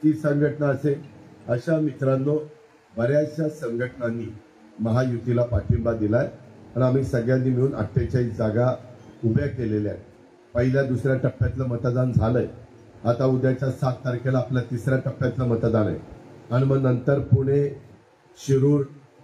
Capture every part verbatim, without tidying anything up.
ती संघटना असेल, अशा मित्रांनो बऱ्याचशा संघटनांनी महायुतीला पाठिंबा दिलाय आणि आम्ही सगळ्यांनी मिळून अठ्ठेचाळीस जागा उभ्या केलेल्या आहेत. पहिल्या दुसऱ्या टप्प्यातलं मतदान झालंय. आता उद्याच्या सात तारखेला आपल्या तिसऱ्या टप्प्यातलं मतदान आहे आणि मग नंतर पुणे, शिरूर,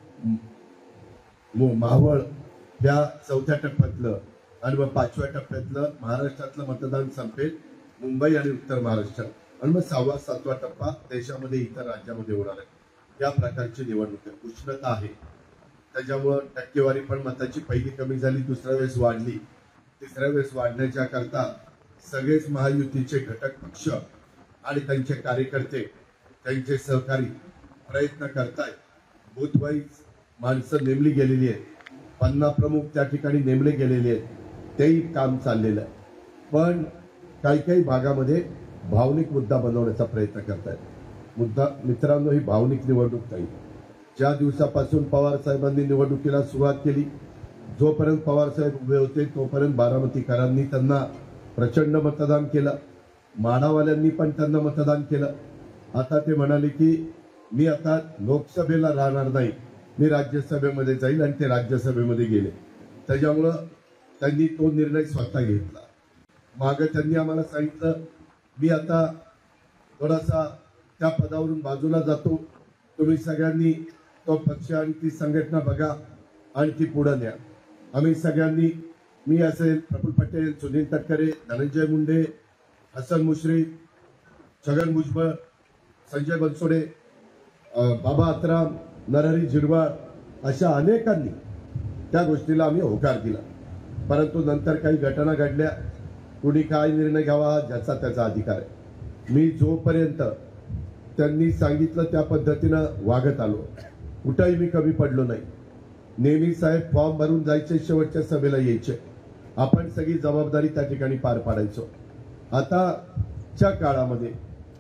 मावळ या चौथ्या टप्प्यातलं आणि मग पाचव्या टप्प्यातलं महाराष्ट्रातलं मतदान संपेल, मुंबई आणि उत्तर महाराष्ट्र, आणि मग सहावा सातवा टप्पा देशामध्ये इतर राज्यामध्ये होणार आहे. या प्रकारची निवडणूक आहे. उष्णता आहे, त्याच्यामुळं टक्केवारी पण मताची पहिली कमी झाली, दुसऱ्या वेळेस वाढली, तिसऱ्या वेळेस वाढण्याच्या करता सगळेच महायुतीचे घटक पक्ष आणि त्यांचे कार्यकर्ते, त्यांचे सहकारी प्रयत्न करतायत. बूथवाईज माणसं नेमली गेलेली आहेत, पन्ना प्रमुख त्या ठिकाणी नेमले गेलेले आहेत, तेही काम चाललेलं आहे. पण काही काही भागामध्ये भावनिक मुद्दा बनवण्याचा प्रयत्न करतायत. मुद्दा मित्रांनो, ही भावनिक निवडणूक नाही. ज्या दिवसापासून पवार साहेबांनी निवडणुकीला सुरुवात केली, जोपर्यंत पवार साहेब उभे होते तोपर्यंत बारामतीकरांनी त्यांना प्रचंड मतदान केलं, माडावाल्यांनी पण त्यांना मतदान केलं. आता ते म्हणाले की मी आता लोकसभेला राहणार नाही, मी राज्यसभेमध्ये जाईल, आणि ते राज्यसभेमध्ये गेले. त्याच्यामुळं त्यांनी तो निर्णय स्वतः घेतला. मागे त्यांनी आम्हाला सांगितलं मी आता थोडासा त्या पदावरून बाजूला जातो, तुम्ही सगळ्यांनी तो पक्ष आणि ती संघटना बघा आणि ती पुढे न्या. आम्ही सगळ्यांनी, मी असेल, प्रफुल्ल पटेल, सुनील तटकरे, धनंजय मुंडे, हसन मुश्रीफ, छगन भुजबळ, संजय बनसोडे, बाबा आत्राम, नरहरी झिरवाळ, अशा अनेकांनी त्या गोष्टीला आम्ही होकार दिला. परंतु नंतर काही घटना घडल्या. कुणी काय निर्णय घ्यावा ज्याचा त्याचा अधिकार आहे. मी जोपर्यंत त्यांनी सांगितलं त्या पद्धतीनं वागत आलो, कुठंही मी कमी पडलो नाही. नेहमी साहेब फॉर्म भरून जायचे, शेवटच्या सभेला यायचे, आपण सगळी जबाबदारी त्या ठिकाणी पार पाडायचो. आताच्या काळामध्ये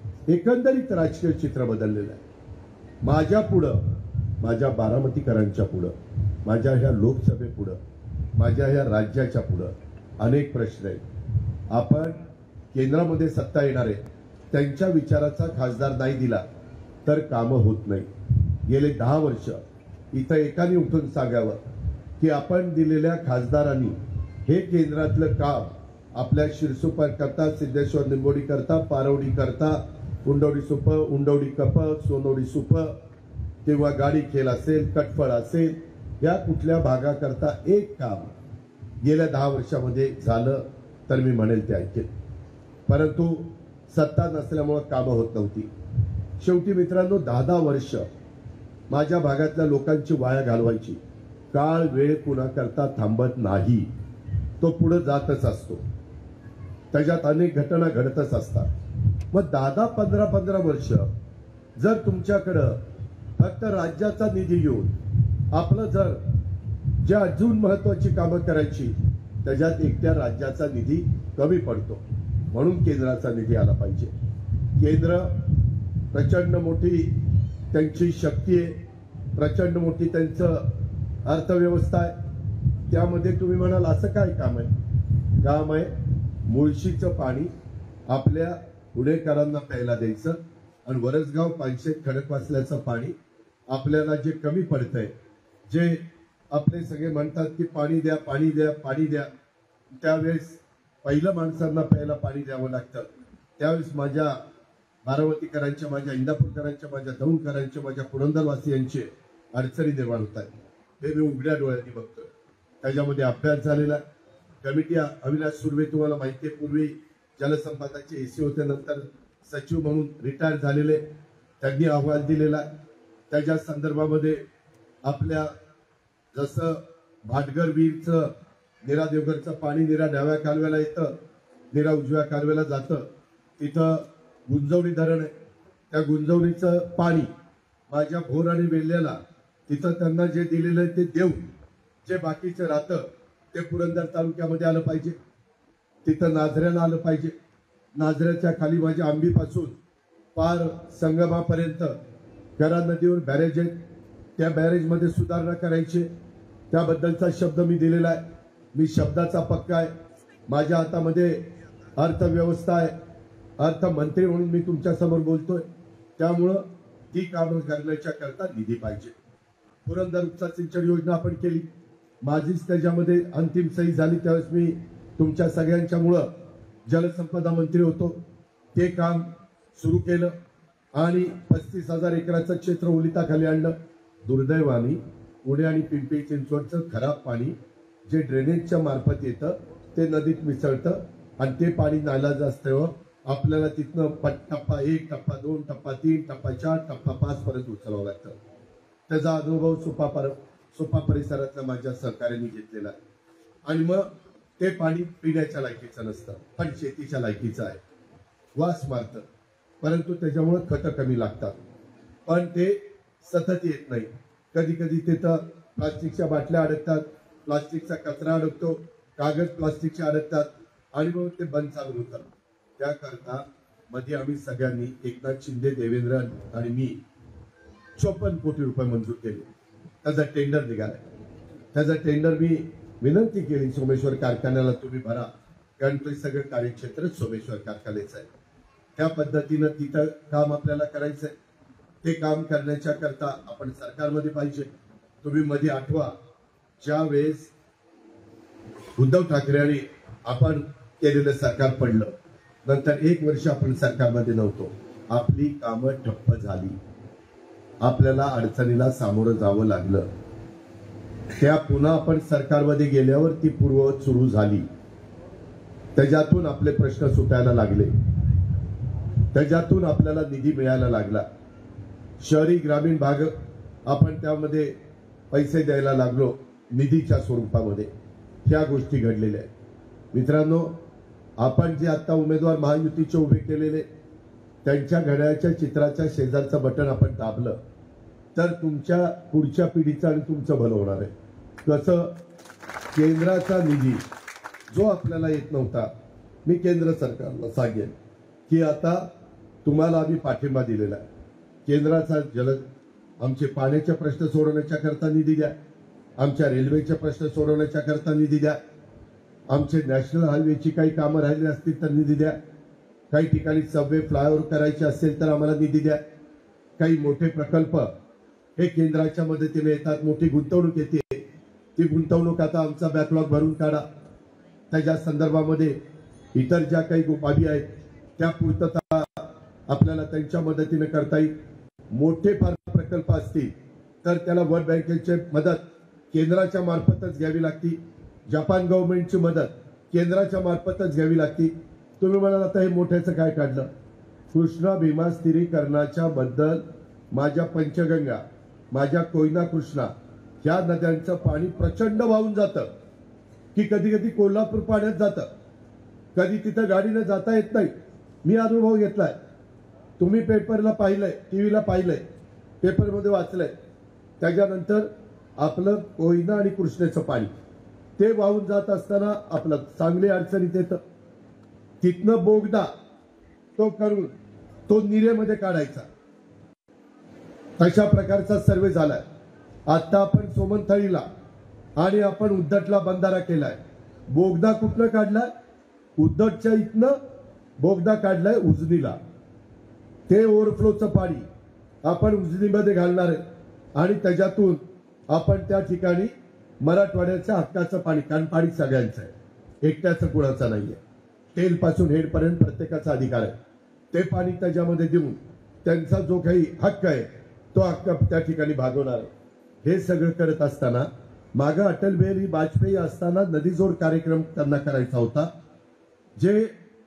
एकंदरीत राजकीय चित्र बदललेलं आहे. माझ्या पुढं, माझ्या बारामतीकरांच्या पुढं, माझ्या ह्या लोकसभेपुढं, माझ्या ह्या राज्याच्या पुढं अनेक प्रश्न आहेत. आपण केंद्रामध्ये सत्ता येणार आहे, त्यांच्या विचाराचा खासदार नाही दिला तर कामं होत नाही. गेले दहा वर्ष इथं एकाने उठून सांगावं की आपण दिलेल्या खासदारांनी हे केंद्रातलं काम आपल्या शिरसुपर करता, सिद्धेश्वर निंबोडी करता, पारवडी करता, उंडवडी सुप, उंडवडी कप, सोनवडी सुप किंवा गाडी खेळ असेल, कटफळ असेल, या कुठल्या भागाकरता एक काम गेल्या दहा वर्षामध्ये झालं तर मी म्हणेल ते ऐकेल. परंतु सत्ता नसल्यामुळे कामं होत नव्हती. शेवटी मित्रांनो, दहा दहा वर्ष माझ्या भागातल्या लोकांची वाया घालवायची. काळ वेळ कुणाकरता थांबत नाही, तो पुढे जातच असतो. त्याच्यात अनेक घटना घडतच असतात. मग दहा दहा पंधरा पंधरा वर्ष जर तुमच्याकडं फक्त राज्याचा निधी घेऊन आपलं जर ज्या अजून महत्वाची कामं करायची, त्याच्यात एकट्या राज्याचा निधी कमी पडतो. म्हणून केंद्राचा निधी आला पाहिजे. केंद्र प्रचंड मोठी त्यांची शक्ती आहे, प्रचंड मोठी त्यांचं अर्थव्यवस्था आहे. त्यामध्ये तुम्ही म्हणाल असं काय काम आहे? काम आहे मुळशीचं पाणी आपल्या पुणेकरांना प्यायला द्यायचं, आणि वरसगाव, पानशेत, खडकवासल्याचं पाणी आपल्याला जे कमी पडतंय, जे आपले सगळे म्हणतात की पाणी द्या, पाणी द्या, पाणी द्या, त्यावेळेस पहिलं माणसांना प्यायला पाणी द्यावं लागतं. त्यावेळेस माझ्या बारामतीकरांच्या, माझ्या इंदापूरकरांच्या, माझ्या दौंडकरांच्या, माझ्या पुरंदरवासियांचे अडचणी निर्माण होतात. हे मी उघड्या डोळ्यांनी बघतोय. त्याच्यामध्ये अभ्यास झालेला. कमिटी अविनाश सुर्वे तुम्हाला माहिती आहे, पूर्वी जलसंपदाचे एसी होते, नंतर सचिव म्हणून रिटायर झालेले, त्यांनी अहवाल दिलेला. त्याच्या संदर्भामध्ये आपल्या जसं भाटगर वीरचं, निरा देवघरचं पाणी निरा डाव्या कालव्याला येतं, निरा उजव्या कालव्याला जातं, तिथं गुंजवणी धरण आहे. त्या गुंजवणीचं पाणी माझ्या भोर आणि वेल्ल्याला तिथं त्यांना जे दिलेलं आहे ते देऊन जे बाकीचं राहतं ते पुरंदर तालुक्यामध्ये आलं पाहिजे, तिथं नाझऱ्याला आलं पाहिजे. नाझऱ्याच्या खाली माझ्या आंबीपासून पार संगमापर्यंत करा नदीवर बॅरेज आहेत, त्या बॅरेजमध्ये सुधारणा करायची, त्याबद्दलचा शब्द मी दिलेला आहे. मी शब्दाचा पक्का आहे. माझ्या हातामध्ये अर्थव्यवस्था आहे, अर्थमंत्री म्हणून मी तुमच्या समोर बोलतोय. त्यामुळं ती कामं करण्याच्या करता निधी पाहिजे. पुरंदर उपसा सिंचन योजना आपण केली, माझीच त्याच्यामध्ये अंतिम सही झाली. त्यावेळेस मी तुमच्या सगळ्यांच्यामुळं जलसंपदा मंत्री होतो. ते काम सुरू केलं आणि पस्तीस हजार एकराचं क्षेत्र ओलिताखाली आणलं. दुर्दैवाने पुणे आणि पिंपरी चिंचवडचं खराब पाणी जे ड्रेनेजच्या मार्फत येतं ते नदीत मिसळतं आणि ते पाणी नाईलाज असतं. आपल्याला तिथनं पट टप्पा एक, टप्पा दोन, टप्पा तीन, टप्पा चार, टप्पा पाच पर्यंत उचलावं लागतं. त्याचा अनुभव सोपा पर सोपा परिसरातल्या माझ्या सहकार्याने घेतलेला आहे. आणि मग ते पाणी पिण्याच्या लायकीचं नसतं, पण शेतीच्या लायकीचं आहे. वास मारतं, परंतु त्याच्यामुळे खतं कमी लागतात, पण ते सतत येत नाही. कधी कधी तिथं प्लास्टिकच्या बाटल्या अडकतात, प्लास्टिकचा कचरा अडकतो, कागद प्लास्टिकचे अडकतात आणि मग ते बंद चालू होतात. त्याकरता मध्ये आम्ही सगळ्यांनी एकनाथ शिंदे, देवेंद्र आणि मी चोपन्न कोटी रुपये मंजूर केले. त्याचा टेंडर निघालाय. त्याचा टेंडर मी विनंती केली सोमेश्वर कारखान्याला तुम्ही भरा, कारण ते सगळं कार्यक्षेत्र सोमेश्वर कारखान्याचं आहे. त्या पद्धतीनं तिथं काम आपल्याला करायचंय. ते काम करण्याच्या करता आपण सरकारमध्ये पाहिजे. तुम्ही मध्ये आठवा ज्या वेळेस उद्धव ठाकरे आपण केलेलं सरकार पडलं, नंतर एक वर्ष आपण सरकारमध्ये नव्हतो, आपली कामं ठप्प झाली, आपल्याला अडचणीला सामोरं जावं लागलं. त्या पुन्हा आपण सरकारमध्ये गेल्यावर ती पूर्ववत सुरू झाली. त्याच्यातून आपले प्रश्न सुटायला लागले, त्याच्यातून आपल्याला निधी मिळायला लागला. शहरी ग्रामीण भाग आपण त्यामध्ये पैसे द्यायला लागलो निधीच्या स्वरूपामध्ये. ह्या गोष्टी घडलेल्या आहेत. मित्रांनो, आपण जे आता उमेदवार महायुतीचे उभे केलेले त्यांच्या घड्याळाच्या चित्राच्या शेजारचं बटन आपण दाबलं तर तुमच्या पुढच्या पिढीचं आणि तुमचं भलं होणार आहे. कसं केंद्राचा निधी जो आपल्याला येत नव्हता, मी केंद्र सरकारला सांगेन की आता तुम्हाला आम्ही पाठिंबा दिलेला आहे. केंद्राचा जल आमचे पाण्याचे प्रश्न सोडवण्याच्या करता निधी द्या, आमच्या रेल्वेचे प्रश्न सोडवण्याच्या करता निधी द्या, आमचे नॅशनल हायवेची काही कामं राहिली असतील तर निधी द्या, काही ठिकाणी सबवे फ्लायओव्हर करायचे असेल तर आम्हाला निधी द्या. काही मोठे प्रकल्प हे केंद्राच्या मदतीने येतात, मोठी गुंतवणूक येते, ती गुंतवणूक आता आमचा बॅकलॉग भरून काढा. त्याच्या संदर्भामध्ये इतर ज्या काही बाबी आहेत त्या पूर्तता आपल्याला त्यांच्या मदतीने करता येईल. मोठे फार प्रकल्प असतील तर त्याला वर्ल्ड बँकेची मदत केंद्राच्या मार्फतच घ्यावी लागते. जपान गव्हर्नमेंटची मदत केंद्राच्या मार्फतच घ्यावी लागते. तुम्ही म्हणाल आता हे मोठ्याचं काय काढलं? कृष्णा भीमा स्थिरीकरणाच्या बद्दल माझ्या पंचगंगा, माझ्या कोयना कृष्णा या नद्यांचं पाणी प्रचंड वाहून जातं की कधी कधी कोल्हापूर पाण्यात जातं, कधी तिथं गाडीनं जाता येत नाही. मी अनुभव घेतलाय, तुम्ही पेपरला पाहिलंय, टीव्हीला पाहिलंय, पेपरमध्ये वाचलंय. त्याच्यानंतर आपलं कोयना आणि कृष्णेचं पाणी ते वाहून जात असताना आपलं चांगली अडचणीत येतं. तिथनं बोगदा तो करून तो निरेमध्ये काढायचा, अशा प्रकारचा सर्वे झालाय. आता आपण सोमनथळीला आणि आपण उद्धटला बंधारा केलाय. बोगदा कुठनं काढलाय? उद्धटच्या इथनं बोगदा काढलाय उजनीला. ते ओव्हरफ्लोचं पाणी आपण उजनीमध्ये घालणार आहे आणि त्याच्यातून आपण त्या ठिकाणी मराठवाड्याच्या हक्काचं पाणी, कारण पाणी सगळ्यांचं आहे, एकट्याचं कुणाचं नाहीये. तेल पासून हेड पर्यंत प्रत्येकाचा अधिकार आहे. ते पाणी त्याच्यामध्ये देऊन त्यांचा जो काही हक्क आहे तो हक्क त्या ठिकाणी भागवणार आहे. हे सगळं करत असताना मागं अटल बिहारी वाजपेयी असताना नदीजोड कार्यक्रम त्यांना करायचा होता. जे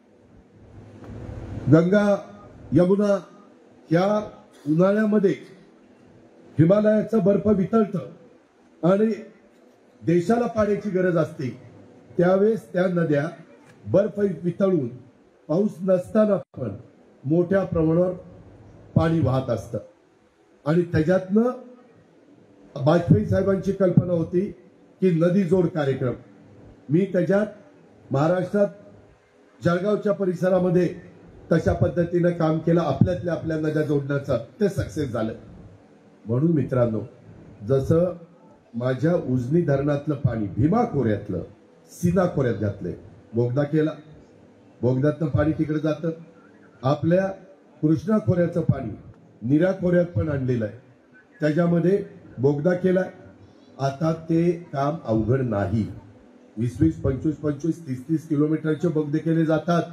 गंगा यमुना या उन्हाळ्यामध्ये हिमालयाचा बर्फ वितळतं आणि देशाला पाण्याची गरज असते, त्यावेळेस त्या नद्या बर्फ वितळून पाऊस नसताना पण मोठ्या प्रमाणावर पाणी वाहत असतं. आणि त्याच्यातनं वाजपेयी साहेबांची कल्पना होती की नदी जोड कार्यक्रम. मी त्याच्यात महाराष्ट्रात जळगावच्या परिसरामध्ये तशा पद्धतीनं काम केलं, आपल्यातल्या आपल्या नद्या जोडण्याचं. ते सक्सेस झालं. म्हणून मित्रांनो, जसं माझ्या उजनी धरणातलं पाणी भीमा खोऱ्यातलं सीना खोऱ्यात घातलंय, बोगदा केला, बोगद्यातनं पाणी तिकडे जातं. आपल्या कृष्णा खोऱ्याचं पाणी निराकोऱ्यात पण आणलेलं आहे, त्याच्यामध्ये बोगदा केलाय. आता ते काम अवघड नाही. वीस वीस पंचवीस पंचवीस तीस तीस किलोमीटरचे बोगदे केले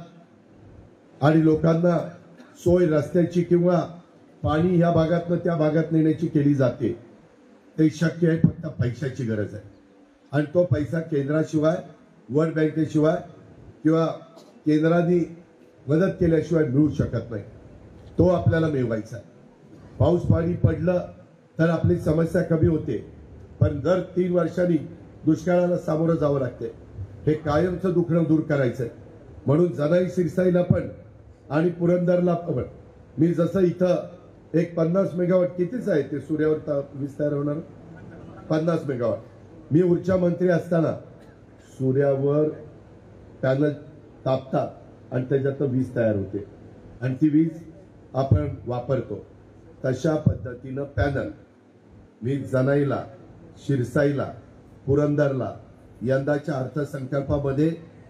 जातात आणि लोकांना सोय रस्त्याची किंवा पाणी ह्या भागातनं त्या भागात नेण्याची केली जाते. ते शक्य आहे, फक्त पैशाची गरज आहे आणि तो पैसा केंद्राशिवाय, वर्ल्ड बँकेशिवाय किंवा केंद्राने मदत केल्याशिवाय मिळू शकत नाही. तो आपल्याला मिळवायचा आहे. पाऊस पाणी पडलं तर आपली समस्या कमी होते, पण दर तीन वर्षांनी दुष्काळाला सामोरं जावं लागते. हे कायमचं दुखणं दूर करायचंय. म्हणून जनाई सिरसाईला पण आणि पुरंदरला पण मी जसं इथं एक पन्नास मेगावॉट कितीच आहे ते सूर्यावर वीज तयार होणार पन्नास मेगावॉट. मी ऊर्जा मंत्री असताना सूर्यावर पॅनल तापतात आणि त्याच्यात वीज तयार होते आणि ती वीज आपण वापरतो. तशा पद्धतीनं पॅनल मी जनाईला, शिरसाईला, पुरंदरला यंदाच्या अर्थसंकल्पामध्ये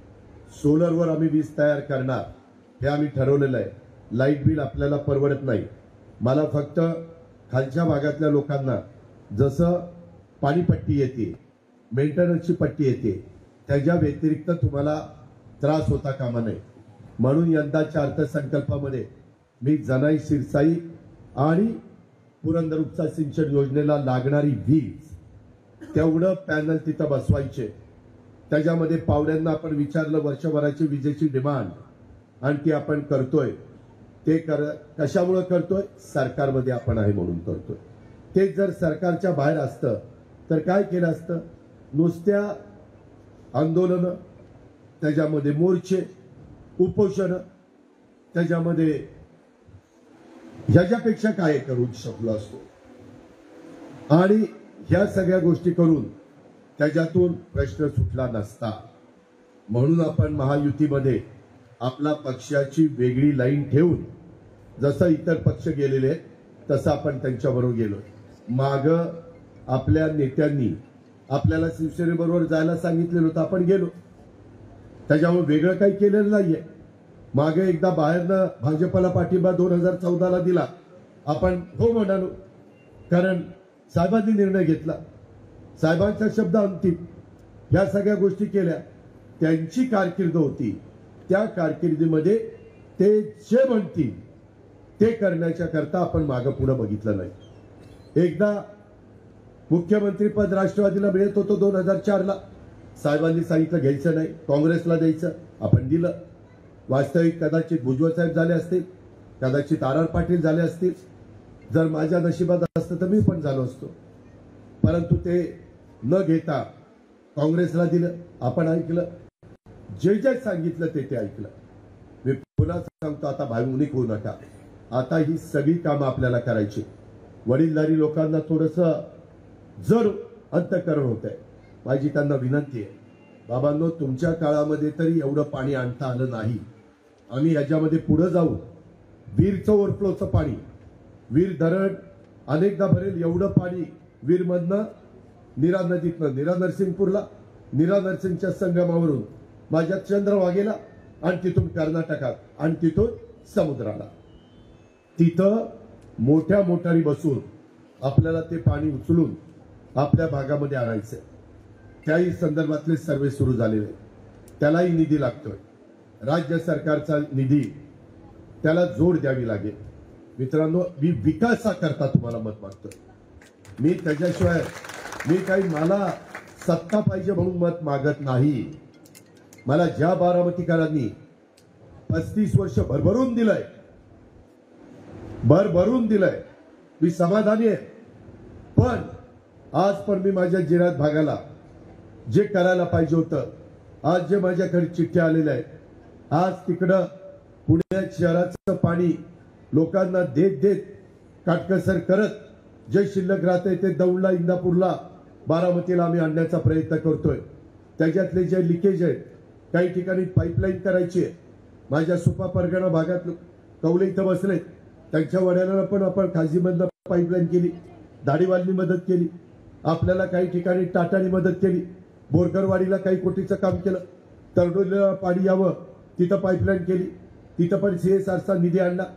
सोलरवर आम्ही वीज तयार करणार हे आम्ही ठरवलेलं आहे. लाईट बिल आपल्याला परवडत नाही. मला फक्त खालच्या भागातल्या लोकांना जसं पाणीपट्टी येते, मेंटेनन्सची पट्टी येते, त्याच्या व्यतिरिक्त तुम्हाला त्रास होता कामा नये म्हणून यंदाच्या अर्थसंकल्पामध्ये मी जनाई, शिरसाई आणि पुरंदर उपसा सिंचन योजनेला लागणारी वीज तेवढं पॅनल तिथं बसवायचे. त्याच्यामध्ये पावड्यांना आपण विचारलं वर्षभराची विजेची डिमांड आणि ती आपण करतोय. ते कर कशामुळे करतोय? सरकारमध्ये आपण आहे म्हणून करतोय. ते जर सरकारच्या बाहेर असतं तर काय केलं असतं? नुसत्या आंदोलनं, त्याच्यामध्ये मोर्चे, उपोषण, त्याच्यामध्ये ह्याच्यापेक्षा काय करू शकलो असतो. आणि ह्या सगळ्या गोष्टी करून त्याच्यातून प्रश्न सुटला नसता. म्हणून आपण महायुतीमध्ये आपला पक्षाची वेगळी लाईन ठेवून जसं इतर पक्ष गेलेले आहेत तसं आपण त्यांच्याबरोबर गेलो. माग आपल्या नेत्यांनी आपल्याला शिवसेनेबरोबर जायला सांगितलेलं होतं, आपण गेलो. त्याच्यामुळे वेगळं काही केलेलं नाहीये. मागे एकदा बाहेरनं भाजपला पाठिंबा दोन हजार चौदाला दिला, आपण हो म्हणालो, कारण साहेबांनी निर्णय घेतला, साहेबांचा शब्द अंतिम. ह्या सगळ्या गोष्टी केल्या. त्यांची कारकीर्द होती, त्या कारकिर्दीमध्ये ते जे म्हणतील ते करण्याच्या करता आपण मागं पुढे बघितलं नाही. एकदा मुख्यमंत्रीपद राष्ट्रवादीला मिळत होतं दोन हजार चारला. साहेबांनी सांगितलं घ्यायचं नाही, काँग्रेसला द्यायचं, आपण दिलं. वास्तविक कदाचित भुजबळ साहेब झाले असतील, कदाचित आर आर पाटील झाले असतील. जर माझ्या नशिबात असतं तर मी पण झालो असतो. परंतु ते न घेता काँग्रेसला दिलं, आपण ऐकलं. जे जे सांगितलं ते ते ऐकलं. मी पुन्हा सांगतो, आता भावनिक होऊ नका. आता ही सगळी कामं आपल्याला करायची. वडीलधारी लोकांना थोडंसं जर अंतःकरण होत आहे. माझी त्यांना विनंती आहे, बाबांनो, तुमच्या काळामध्ये तरी एवढं पाणी आणता आलं नाही. आम्ही ह्याच्यामध्ये पुढे जाऊ. वीरचं ओव्हरफ्लोचं पाणी, वीर धरण अनेकदा भरेल एवढं पाणी वीरमधनं, नीरा नदीतनं, नीरा नरसिंगपूरला, नीरा नरसिंगच्या संगमावरून माझ्या चंद्रभागेला आणि तिथून कर्नाटकात आणि तिथून समुद्राला. तिथं मोठ्या मोटारी बसून आपल्याला ते पाणी उचलून आपल्या भागामध्ये आणायचंय. त्याही संदर्भातले सर्वे सुरू झालेले. त्यालाही निधी लागतोय, राज्य सरकारचा निधी, त्याला जोड द्यावी लागेल. मित्रांनो, मी विकासाकरता तुम्हाला मत मागतोय. मी त्याच्याशिवाय मी काही मला सत्ता पाहिजे म्हणून मत मागत नाही. मला ज्या बारामतीकरांनी पस्तीस वर्ष भरभरून दिलंय, भरभरून दिलंय, मी समाधानी आहे. पण आज पण मी माझ्या जिल्ह्यात भागाला जे करायला पाहिजे होतं, आज जे माझ्याकडे चिठ्ठ्या आलेल्या आहेत, आज तिकडं पुण्यात शहराचं पाणी लोकांना देत देत काटकसर करत जे शिल्लक राहते ते दौंडला, इंदापूरला, बारामतीला आम्ही आणण्याचा प्रयत्न करतोय. त्याच्यातले जे लिकेज आहेत, काही ठिकाणी पाईपलाईन करायची आहे. माझ्या सुपा परगणा भागात कवले इथं बसले, त्यांच्या वड्याला पण आपण खाजीमधनं पाईपलाईन केली, दाढीवालनी मदत केली, आपल्याला काही ठिकाणी टाटानी मदत केली, बोरकरवाडीला काही कोटीचं काम केलं, तरडोलीला पाणी यावं तिथं पाईपलाईन केली, तिथं पण सीएसआरचा निधी आणला.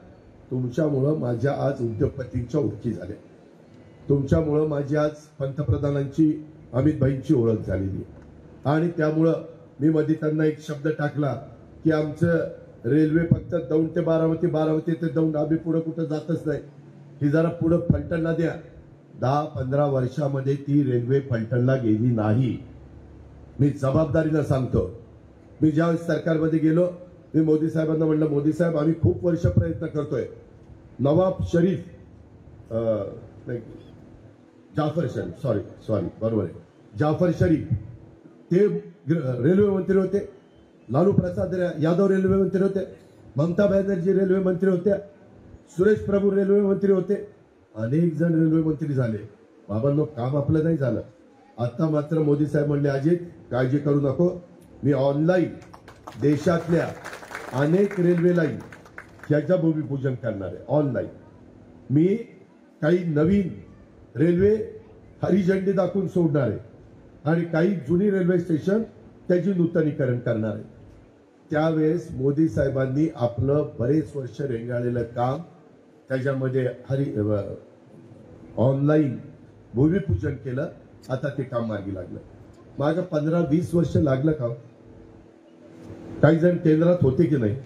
तुमच्यामुळं माझ्या आज उद्योगपतींच्या ओळखी झाल्या, तुमच्यामुळं माझी आज पंतप्रधानांची अमित भाईंची ओळख झालेली आणि त्यामुळं मी मध्ये त्यांना एक शब्द टाकला की आमचं रेल्वे फक्त दौंड ते बारामती, बारामती ते दौंड, आम्ही पुढे कुठं जातच नाही, ही जरा पुढे फलटणला द्या. दहा पंधरा वर्षामध्ये ती रेल्वे फलटणला गेली नाही. मी जबाबदारीनं सांगतो. मी ज्यावेळेस सरकारमध्ये गेलो, मी मोदी साहेबांना म्हणलं, मोदी साहेब आम्ही खूप वर्ष प्रयत्न करतोय. नवाब शरीफ नाही जाफर शरीफ सॉरी सॉरी बरोबर आहे जाफर शरीफ ते रेल्वे मंत्री होते, लालू प्रसाद यादव रेल्वे मंत्री होते, ममता बॅनर्जी रेल्वे मंत्री होत्या, सुरेश प्रभू रेल्वे मंत्री होते, अनेक जण रेल्वे मंत्री झाले. बाबांनो काम आपलं नाही झालं. आता मात्र मोदी साहेब म्हणले, अजित काळजी करू नको, मी ऑनलाईन देशातल्या अनेक रेल्वे लाईन याच्या भूमिपूजन करणार आहे. ऑनलाईन मी काही नवीन रेल्वे हरी झेंडी दाखवून सोडणार आहे आणि काही जुनी रेल्वे स्टेशन त्याची नूतनीकरण करणार आहे. त्यावेळेस मोदी साहेबांनी आपलं बरेच वर्ष रेंगाळलेलं काम त्याच्यामध्ये हरी ऑनलाईन भूमिपूजन केलं. आता ते काम मार्गी लागलं. मागं पंधरा वीस वर्ष लागलं का? काही जण केंद्रात होते की नाही,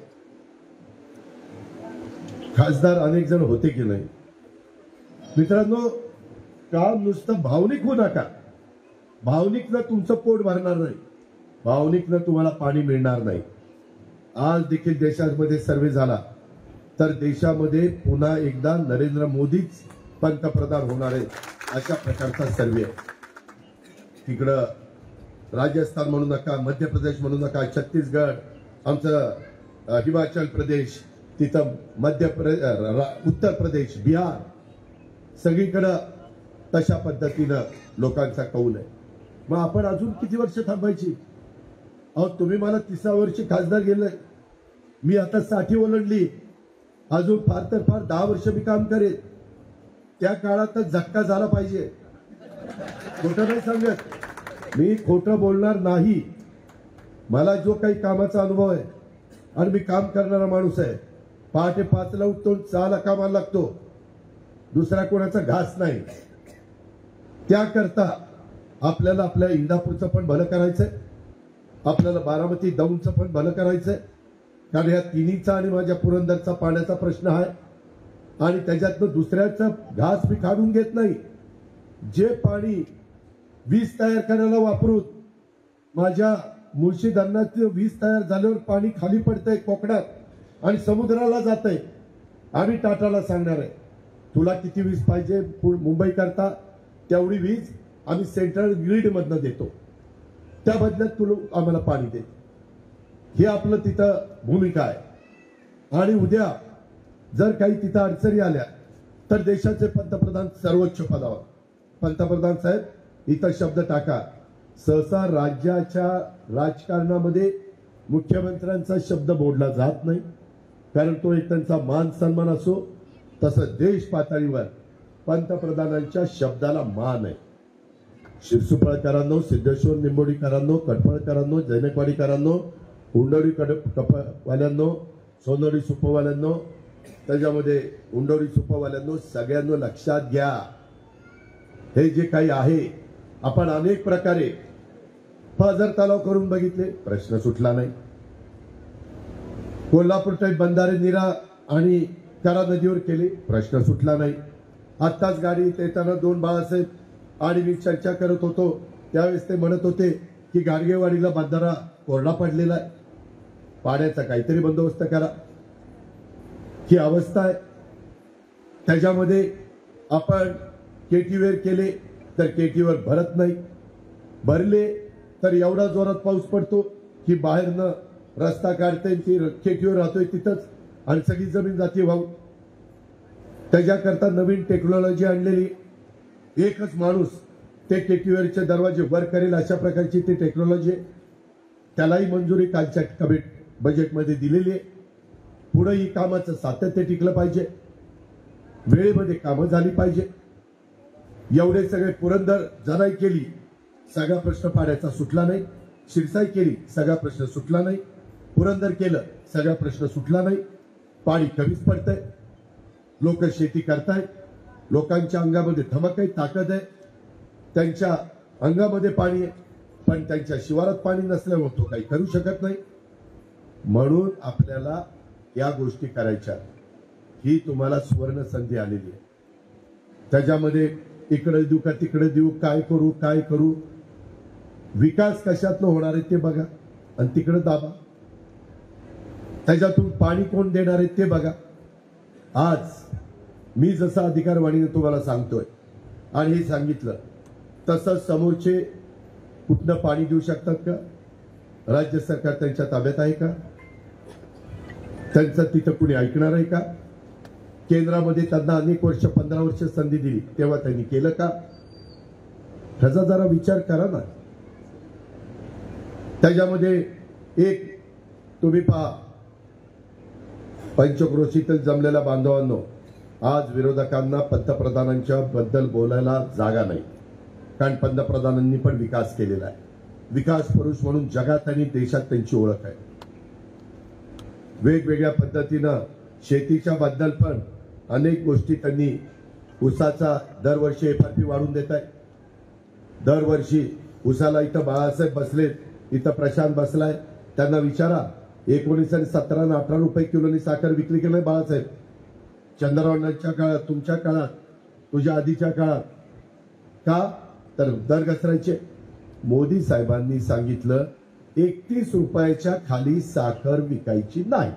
खासदार अनेक जण होते की नाही. मित्रांनो, काम नुसतं भावनिक होऊ नका. भावनिकनं तुमचं पोट भरणार नाही, भावनिकनं तुम्हाला पाणी मिळणार नाही. आज देखील देशामध्ये सर्वे झाला तर देशामध्ये पुन्हा एकदा नरेंद्र मोदीच पंतप्रधान होणार आहेत अशा प्रकारचा सर्वे आहे. तिकडं राजस्थान म्हणू नका, मध्य प्रदेश म्हणू नका, छत्तीसगड, आमचं हिमाचल प्रदेश, तिथं मध्य प्रदेश, उत्तर प्रदेश, बिहार, सगळीकडं तशा पद्धतीनं लोकांचा कौल आहे. मग आपण अजून किती वर्ष थांबायची? अहो तुम्ही मला तिसरा वर्ष खासदार गेले, मी आता साठी ओलांडली, अजून फार तर फार दहा वर्ष मी काम करेन. त्या काळातच झटका झाला पाहिजे. खोटं नाही सांगत, मी खोटं बोलणार नाही. मला जो काही कामाचा अनुभव आहे आणि मी काम करणारा माणूस आहे. पहाटे पाचला उठतो, सहाला कामाला लागतो, दुसरा कोणाचा घास नाही. त्याकरता आपल्याला आपल्या इंदापूरचं पण भलं करायचंय, आपल्याला बारामती दौंडचं पण भलं करायचंय. कारण ह्या तिन्हीचा आणि माझ्या पुरंदरचा पाण्याचा प्रश्न आहे आणि त्याच्यातनं दुसऱ्याचा घास मी काढून घेत नाही. जे पाणी वीज तयार करायला वापरून माझ्या मुळशी धरणाचं वीज तयार झाल्यावर पाणी खाली पडतंय कोकणात आणि समुद्राला जातंय. आम्ही टाटाला सांगणार आहे, तुला किती वीज पाहिजे मुंबई करता, तेवढी वीज आम्ही सेंट्रल ग्रीड मधनं देतो, त्या बदल्यात तुला आम्हाला पाणी दे. हे आपलं तिथं भूमिका आहे. आणि उद्या जर काही तिथं अडचणी आल्या तर देशाचे पंतप्रधान सर्वोच्च पदावर, पंतप्रधान साहेब इथं शब्द टाका. सहसा राज्याच्या राजकारणामध्ये मुख्यमंत्र्यांचा शब्द बोलला जात नाही, कारण तो एक त्यांचा मान सन्मान असो. तसं देश पातळीवर पंतप्रधानांच्या शब्दाला मान आहे. शिरसुपळकरांनो, सिद्धेश्वर निंबोडीकरांनो, कडफळकरांनो, जैनकवाडीकरांनो, उंडोरी कडवाल्यांनो, सोनोरी सुपवाल्यांनो, त्याच्यामध्ये उंडोरी सुपवाल्यांनो, सगळ्यांनो लक्षात घ्या, हे जे काही आहे आपण अनेक प्रकारे पाझर तलाव करून बघितले, प्रश्न सुटला नाही. कोल्हापूर टाईप बंधारे नीरा आणि करा नदीवर केले, प्रश्न सुटला नाही. आत्ताच गाडीत येताना दोन बाळासाहेब आणि मी चर्चा करत होतो, त्यावेळेस ते म्हणत होते की गाडगेवाडीला बंधारा कोरडा पडलेला आहे, पाण्याचा काहीतरी बंदोबस्त करा. ही अवस्था आहे. त्याच्यामध्ये आपण केटीवेर केले तर केटीवर भरत नाही, भरले तर एवढा जोरात पाऊस पडतो की बाहेरनं रस्ता काढते, ती केटीवर राहतोय तिथंच आणि सगळी जमीन जाते वाहून. त्याच्याकरता नवीन टेक्नॉलॉजी आणलेली, एकच माणूस ते केटीवेरचे दरवाजे वर करेल अशा प्रकारची ती टेक्नॉलॉजी आहे. त्यालाही मंजुरी कालच्या कमिट बजेटमध्ये दिलेली आहे. पुढे ही कामाचं सातत्य टिकलं पाहिजे, वेळेमध्ये कामं झाली पाहिजे. एवढे सगळे पुरंदर जनाई केली, सगळा प्रश्न पाण्याचा सुटला नाही. शिरसाई केली, सगळा प्रश्न सुटला नाही. पुरंदर केलं, सगळा प्रश्न सुटला नाही. पाणी कमीच पडतंय. लोक शेती करतायत, लोकांच्या अंगामध्ये धमक आहे, ताकद आहे, त्यांच्या अंगामध्ये पाणी आहे, पण त्यांच्या शिवारात पाणी नसल्यामुळे तो काही करू शकत नाही. म्हणून आपल्याला या गोष्टी करायच्या. ही तुम्हाला सुवर्ण संधी आलेली आहे. त्याच्यामध्ये इकडे देऊ का तिकडे देऊ, काय करू काय करू, विकास कशातनं होणार आहे ते बघा आणि तिकडे दाबा. त्याच्यातून पाणी कोण देणार आहे ते बघा. आज मी जसा अधिकारवाणीने तुम्हाला सांगतोय आणि हे सांगितलं तसं समोरचे कुठनं पाणी देऊ शकतात का? राज्य सरकार त्यांच्या ताब्यात आहे का? त्यांचं तिथं कुणी ऐकणार आहे का? केंद्रामध्ये त्यांना अनेक वर्ष पंधरा वर्ष संधी दिली तेव्हा त्यांनी केलं का? ह्याचा जरा विचार करा ना. त्याच्यामध्ये एक तुम्ही पहा, पंचक्रोशीतील जमलेल्या बांधवांनो, आज विरोधकांना पंतप्रधानांच्या बद्दल बोलायला जागा नाही, कारण पंतप्रधानांनी पण विकास केलेला आहे. विकास पुरुष म्हणून जगात आणि देशात त्यांची ओळख आहे. वेगवेगळ्या पद्धतीनं शेतीच्या बद्दल पण अनेक गोष्टी त्यांनी, ऊसाचा दरवर्षी एफआरपी वाढवून देत आहे. दरवर्षी ऊसाला इथं बाळासाहेब बसलेत, इथं प्रशांत बसलाय, त्यांना विचारा एकोणीसशे सतरा आणि अठरा रुपये किलोनी साखर विकली की नाही बाळासाहेब? चंद्रबाबांच्या काळात, तुमच्या काळात, तुझ्या आधीच्या काळात. का तर दर घसरायचे. मोदी साहेबांनी सांगितलं एकतीस रुपयाच्या खाली साखर विकायची नाही.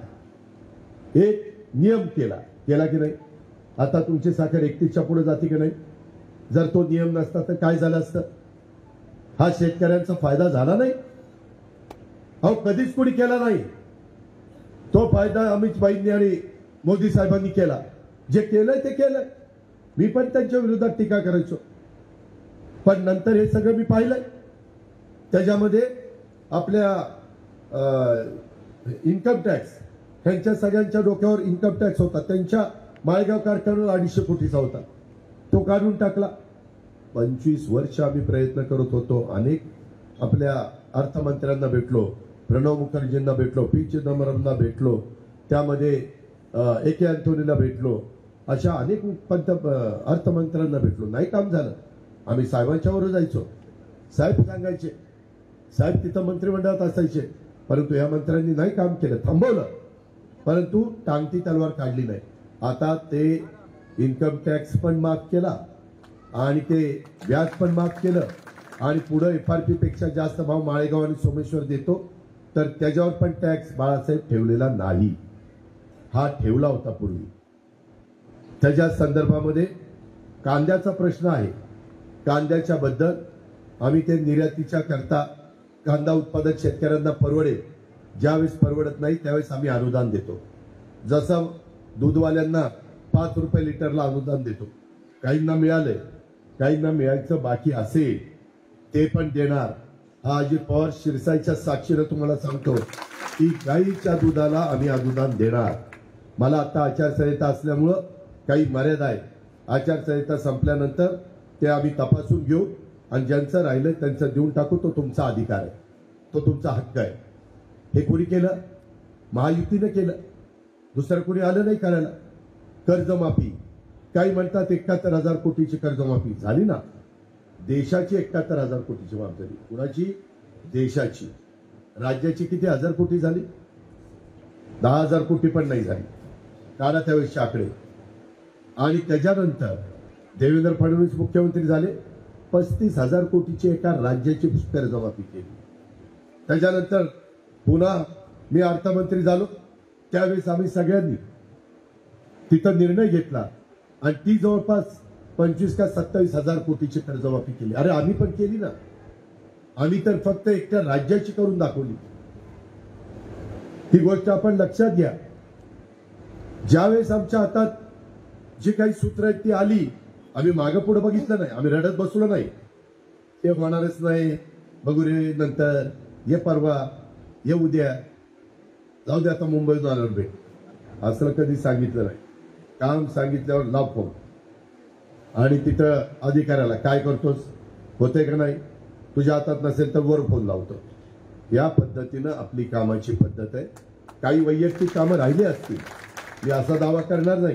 एक नियम केला केला की नाही? आता तुमची साखर एकतीसच्या पुढे जाते की नाही? जर तो नियम नसता तर काय झालं असतं? हा शेतकऱ्यांचा फायदा झाला नाही? अहो कधीच कोणी केला नाही. तो फायदा अमित भाईंनी आणि मोदी साहेबांनी केला. जे केलंय ते केलंय. मी पण त्यांच्या विरोधात टीका करायचो, पण नंतर हे सगळं मी पाहिलंय. त्याच्यामध्ये आपल्या इन्कम टॅक्स, त्यांच्या सगळ्यांच्या डोक्यावर इन्कम टॅक्स होता. त्यांच्या माळेगाव कारखान्यावर अडीचशे कोटीचा होता, तो काढून टाकला. पंचवीस वर्ष आम्ही प्रयत्न करत होतो. अनेक आपल्या अर्थमंत्र्यांना भेटलो, प्रणव मुखर्जींना भेटलो, पी चिदंबरमला भेटलो, त्यामध्ये ए के अँथोनीला भेटलो, अशा अनेक पंत अर्थमंत्र्यांना भेटलो. नाही काम झालं. आम्ही साहेबांच्यावर जायचो, साहेब सांगायचे, साहेब तिथं मंत्रिमंडळात असायचे, परंतु या मंत्र्यांनी नाही काम केलं, थांबवलं, परंतु टांगती तलवार काढली नाही. आता ते इन्कम टॅक्स पण माफ केला आणि ते व्याज पण माफ केलं आणि पुढे एफआरपी पेक्षा जास्त भाव माळेगाव आणि सोमेश्वर देतो, तर त्याच्यावर पण टॅक्स बाळासाहेब ठेवलेला नाही. हा ठेवला होता पूर्वी. त्याच्या संदर्भामध्ये कांद्याचा प्रश्न आहे. कांद्याच्या बद्दल आम्ही ते निर्यातीच्या करता कांदा उत्पादक शेतकऱ्यांना परवडेल, ज्यावेळेस परवडत नाही त्यावेळेस आम्ही अनुदान देतो. जसं दूधवाल्यांना पाच रुपये लिटरला अनुदान देतो. काहींना मिळालंय, काहींना मिळायचं बाकी असेल ते पण देणार. हा अजित पवार शिरसाईच्या साक्षीनं तुम्हाला सांगतो की गाईच्या दुधाला आम्ही अनुदान देणार. मला आता आचारसंहिता असल्यामुळं काही मर्यादा आहे. आचारसंहिता संपल्यानंतर ते आम्ही तपासून घेऊ आणि ज्यांचं राहिलं त्यांचं देऊन टाकू. तो तुमचा अधिकार आहे, तो तुमचा हक्क आहे. हे कोणी केलं? महायुतीनं केलं. दुसरं कोणी आलं नाही करायला. कर्जमाफी, काही म्हणतात एकाहत्तर हजार कोटीची कर्जमाफी झाली ना. देशाची एकाहत्तर हजार कोटीची माफ झाली. कुणाची? देशाची. राज्याची किती हजार कोटी झाली? दहा हजार कोटी पण नाही झाली. काढा त्यावेळेस आकडे. आणि त्याच्यानंतर देवेंद्र फडणवीस मुख्यमंत्री झाले, पस्तीस हजार कोटीची एका राज्याची कर्जमाफी केली. त्याच्यानंतर पुन्हा मी अर्थमंत्री झालो, त्यावेळेस आम्ही सगळ्यांनी तिथं निर्णय घेतला आणि ती जवळपास पंचवीस का सत्तावीस हजार कोटीची कर्जमाफी केली. अरे आम्ही पण केली ना. आम्ही तर फक्त एकट्या राज्याची करून दाखवली. ही गोष्ट आपण लक्षात घ्या. ज्यावेळेस आमच्या हातात जी काही सूत्र आहेत ती आली, आम्ही मागं पुढे बघितलं नाही, आम्ही रडत बसलो नाही. ते होणारच नाही, बघू रे नंतर, ये परवा, ये उद्या, जाऊ दे आता मुंबईतून आल्यावर भेट, असं कधी सांगितलं नाही. काम सांगितल्यावर लाभ फोन. आणि तिथं अधिकाऱ्याला काय करतोस, होते का नाही, तुझ्या हातात नसेल तर वर फोन लावतो. या पद्धतीनं आपली कामाची पद्धत आहे. काही वैयक्तिक कामं राहिली असतील, मी असा दावा करणार नाही,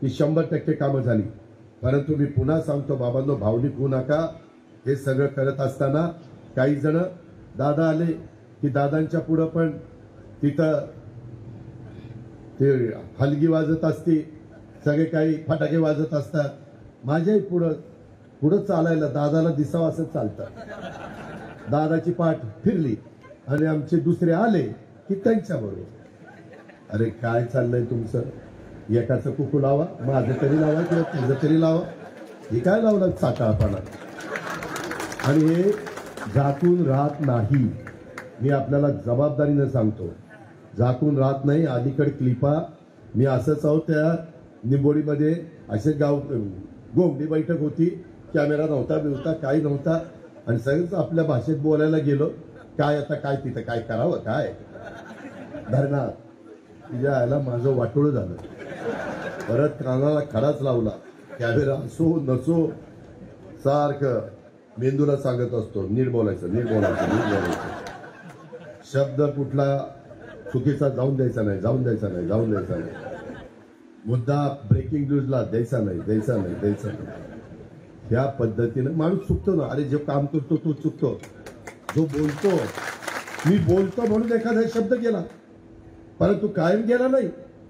की शंभर टक्के कामं झाली. परंतु मी पुन्हा सांगतो बाबांनो, भावनिक होऊ नका. हे सगळं करत असताना काही जण दादा आले की दादांच्या पुढं पण तिथं ते हलगी वाजत असते, सगळे काही फटाके वाजत असतात. माझ्याही पुढं पुढं चालायला दादाला दिसावं असं चालतं. दादाची पाठ फिरली आणि आमचे दुसरे आले की त्यांच्या बरोबर. अरे काय चाललंय तुमचं? एकाचं कुकू लावा, माझं तरी लावा किंवा तुझं तरी लावा. हे काय लावलं साकाळपणा? आणि हे झाकून राहत नाही. मी आपल्याला जबाबदारीनं सांगतो, झाकून राहत नाही. अलीकडे क्लिपा मी असंच आहोत, त्या निंबोडीमध्ये असे गाव गोंगडी बैठक होती, कॅमेरा नव्हता बिवता काही नव्हता, आणि सगळंच आपल्या भाषेत बोलायला गेलो. काय आता काय तिथं काय करावं, काय धरणार तुझ्या आयला माझं वाटोळं झालं. परत कानाला खडाच लावला. कॅमेरा असो नसो सारखं मेंदूला सांगत असतो, नीट बोलायचं नीट बोलायचं नीट बोलायचं. शब्द कुठला चुकीचा जाऊन द्यायचा नाही जाऊन द्यायचा नाही जाऊन द्यायचा नाही. मुद्दा ब्रेकिंग न्यूजला द्यायचा नाही द्यायचा नाही द्यायचा नाही. ह्या पद्धतीनं माणूस चुकतो ना. अरे जो काम करतो तो चुकतो. जो बोलतो, मी बोलतो म्हणून एखादा शब्द गेला, परंतु कायम गेला नाही.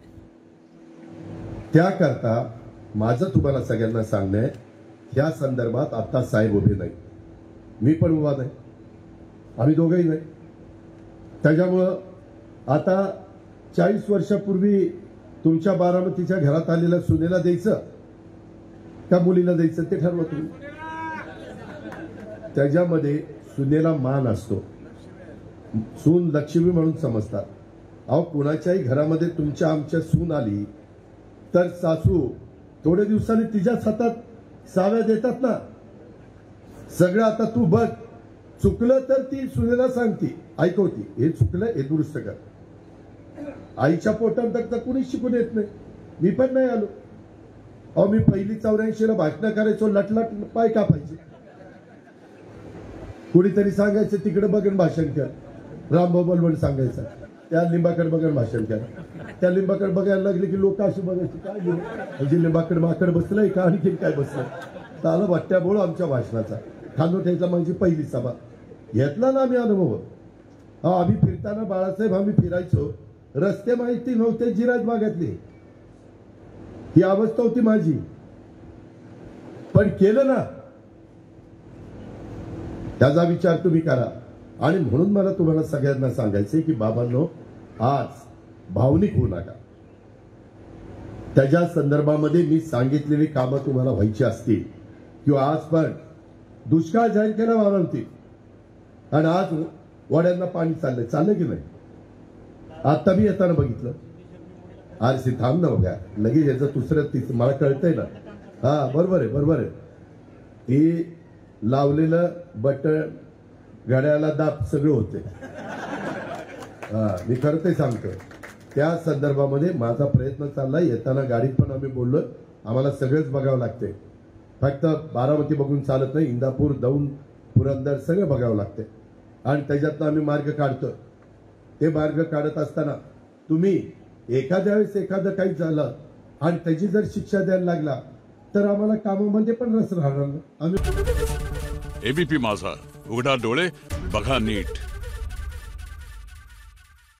त्याकरता माझं तुम्हाला सगळ्यांना सांगणं आहे, या संदर्भात आता साहेब उभे नाही, मी पण उभा नाही, आम्ही दोघंही नाही. त्याच्यामुळं आता चाळीस वर्षापूर्वी तुमच्या बारामतीच्या घरात आलेल्या सुनेला द्यायचं त्या मुलीला द्यायचं ते ठरवा तुम्ही. त्याच्यामध्ये सुनेला मान असतो, सून लक्ष्मी म्हणून समजतात. अहो कुणाच्याही घरामध्ये तुमच्या आमच्या सून आली तर सासू थोड्या दिवसांनी तिच्याच हातात साव्या देतात ना. सगळं आता तू बघ, चुकलं तर ती सुनेला सांगती, ऐकवती, हे चुकलं हे दुरुस्त कर. आईच्या पोटात तर कुणीच शिकून येत नाही. मी पण नाही आलो. अहो मी पहिली चौऱ्याऐंशी ला भाषण करायचो, लटलट पाय कापायचे. कुणीतरी सांगायचं तिकडे बघून भाषण कर, रामभाऊ बलवण सांगायचा त्या लिंबाकडे बघून भाषण कर. त्या लिंबाकडे बघायला लागले की लोक अशी बघायची, काय म्हणजे लिंबाकडे माकड बसलंय का आणखी काय बसलं. त्याला भट्ट्या बोळ आमच्या भाषणाचा खानोठ्याचा माझी पहिली सभा घेतला ना आम्ही अनुभव. हा आम्ही फिरताना बाळासाहेब आम्ही फिरायचो, रस्ते माहिती नव्हते जिराज भागातले, ही अवस्था होती माझी, पण केलं ना. त्याचा विचार तुम्ही करा. आणि म्हणून मला तुम्हाला सगळ्यांना सांगायचंय की बाबांनो, आज भावनिक होऊ नका. त्याच्या संदर्भामध्ये मी सांगितलेली कामं तुम्हाला व्हायची असतील किंवा आज पण दुष्काळ जाहीर केला बारामती आणि आज वड्यांना पाणी चाललंय, चाललंय की नाही? आता मी येताना बघितलं. आरसी थांब ना बघा, लगेच याचं दुसरं तिसरं मला कळतंय ना. हा बरोबर आहे बरोबर आहे. हे लावलेलं बटन घड्याला दाब सगळं होते. हा मी खरं ते सांगतो. त्या संदर्भामध्ये माझा प्रयत्न चाललाय. येताना गाडीत पण आम्ही बोललोय, आम्हाला सगळंच बघावं लागते. फक्त बारामती बघून चालत नाही, इंदापूर दौंड पुरंदर सगळं बघावं लागते. आणि त्याच्यातनं आम्ही मार्ग काढतो. ते मार्ग काढत असताना तुम्ही एखाद्या वेळेस एखादं काही झालं आणि त्याची जर शिक्षा द्यायला लागला तर आम्हाला कामामध्ये पण रस राहणार. आम्ही एबीपी माझा, उघडा डोळे बघा नीट.